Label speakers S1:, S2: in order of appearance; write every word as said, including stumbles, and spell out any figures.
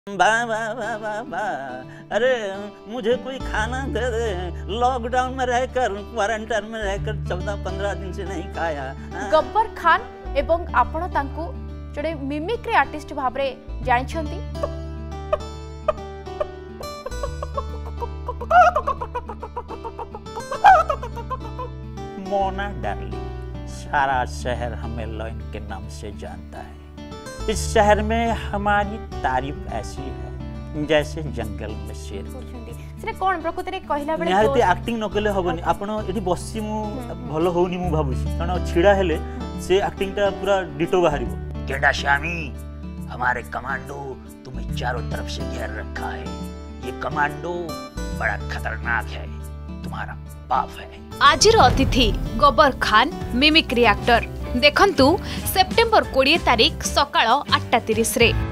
S1: वाह वाह वाह वाह वाह, अरे मुझे कोई खाना दे दे, लॉकडाउन में रहकर क्वारंटाइन में रहकर चौदह पंद्रह दिन से नहीं खाया।
S2: गब्बर खान एवं आपण तांकु जड़े मिमिक्री आर्टिस्ट भाव में जानिछंती।
S1: मोना डार्लिंग, सारा शहर हमें लॉइन के नाम से जानता है। इस शहर में हमारी तारीफ ऐसी है जैसे जंगल में शेर।
S2: सेटा कोन प्रकृति रे कहला बेले
S1: निहाती एक्टिंग न कले होबनी। आपण एठी बसी मु भलो होउनी मु भाबुसी, कारण छिड़ा हेले से एक्टिंग ता पूरा डिटो बाहरिबो। केडा श्यामी, हमारे कमांडो तुम्हें चारों तरफ से घेर रखा है। ये कमांडो बड़ा खतरनाक है, तुम्हारा बाप है।
S3: आजिर अतिथि गब्बर खान मिमिक्री एक्टर। देखंतु सेप्टेम्बर बीस तारीख सकाळ आठ तीस रे।